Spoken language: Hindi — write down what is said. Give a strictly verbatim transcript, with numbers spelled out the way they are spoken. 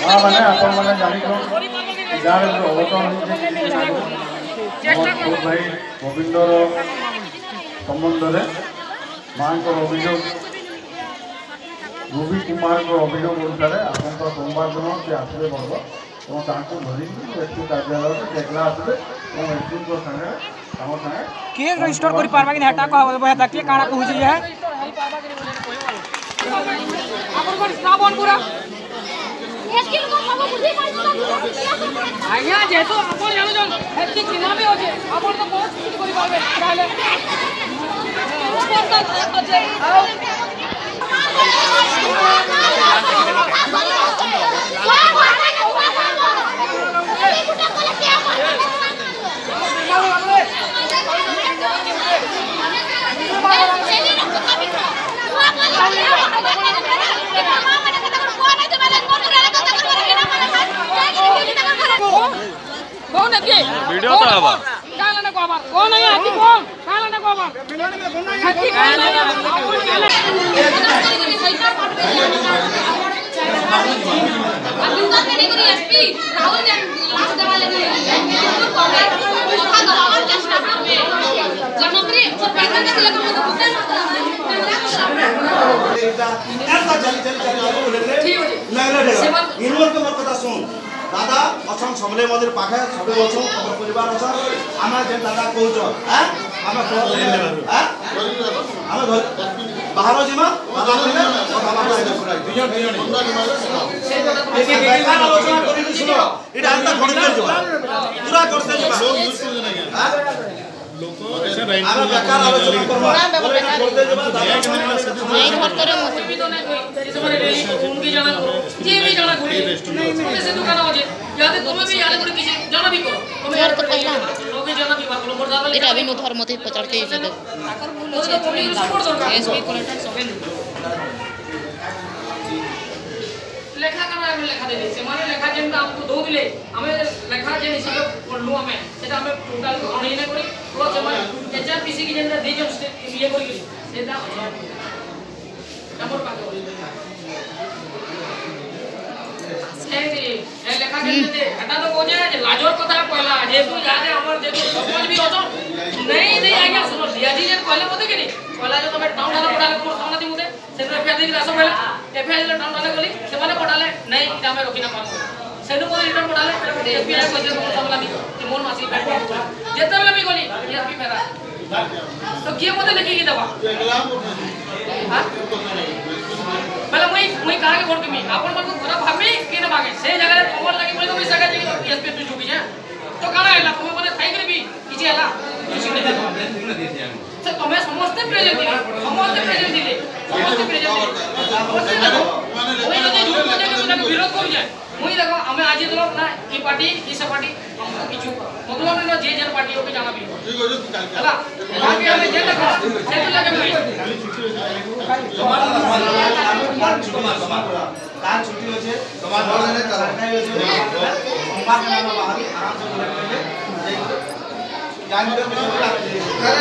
हाँ मैंने अपन मैंने जानी को यार अवतरण भाई गोविंदर संबंध में माँ को अभियोग रवि कुमार को अभियोग अनुसार आपन सोमवार दिन सी आसवे पड़ब और धरिकी एसपी कार्यालय देखला आसवे और एसपी को संगे आम संगे के रजिस्टर करि पारबा कि हटा को हेता के काना कहू छै है आपन को श्रावण पूरा एसके लोग सब बुझी पाइछ आज्ञा जेतो आपन जानो जन एसके चिन्हा भी होजे आपन तो बहुत कुछ करि पाबे काले कौन है के वीडियो तो आवा काला ना को आवा कौन है हाथी कौन काला ना को आवा हाथी काला ना अभी तो मैंने करी एसपी राहुल ने लास्ट दवा लेके कोठा गला और चेष्टा करबे जनवरी और पैसा के लगे तो कुछ ऐसा चली चली चली ठीक है लगले इन लोग के मत कथा सुन दादा अछन सबले मंदिर पाखे सबे अछन खबर परिवार अछन आमा जे दादा कहउछ हैं आमा हैं आमा घर बाहर जिमा दादा कहले कथा बात दुजन दुजन एक एक आलोचना करि सुनो इटा अंत गणित जो पूरा करसे जो लोग यूज कर नहीं हैं लोग ऐसे आमा बेकार आलोचना करबा करते जब दादा नहीं घर करे मत भी तो नहीं इस बारे रैली उनकी जाना करो ये भी जाना करो तुम्हें से दुकान हो जाए याद तुम्हें भी याद करो किसी जाना भी करो तुम्हें यार तो पहला लोग जाना भी बात करो बर्दाश्त এটা আমি ধর্ম থেকে পচড় কে ইসে তাকর ভুল আছে এসপি কলেক্টর সবেন লেখা কানা আমি লেখা দেলি সে মানে লেখা যেটা আমকো দো দিলে আমি লেখা যে হিসাবে পড়লু আমি সেটা আমি টোটাল অনলাইনে করি পুরো সময় এইচআরপিসি কি যেটা দেই জব ইয়ে করি সেটা নম্বর পাকে সেই এ লেখা যেতে এটা তো কোজে যে লাজর কথা কইলা যেহেতু ইয়াদে আমার যেহেতু সমাজ भी होतो नहीं नहीं आज्ञा सुनो दिया जी जे कहले मते के नहीं कहला जो तमे टाउन वाला पडाले मोर सामने दी मते से एफआईआर देख रासो पहले एफआईआर टाउन वाला गली से माने पडाले नहीं इटा में रोकिना पान सेनु को रिटर्न पडाले एफआईआर को जे मोर सामने दी मोर मासी बैठ जेते वाला भी गली एसपी मेरा तो के मते लिखि के दबा हां पहले मुई मुई कहा के वोट के मी आपन मन को खराब भाबी के न भागे से जगह खबर लगी बोले तो मी सगा जे एसपी तू जुबी है तो काना हैला तुम मने थाई करबी किछि हैला से तमे समस्त प्रेजेंट दिले समस्त प्रेजेंट दिले समस्त प्रेजेंट ओई जे जो मजे के विरोध कर जाय मुई देखो हमें आज दिलो ना ई पार्टी ई सब पार्टी हमको किछु मतलब ने जे जे पार्टी हो के जाना भी ठीक हो जो तू काल हैला बाकी हमें जे देखो से तो लगे भाई काल छुट्टी होचे समान होने सरकारी होचे सोमवार के नाम बाहर आराम से बोले जान के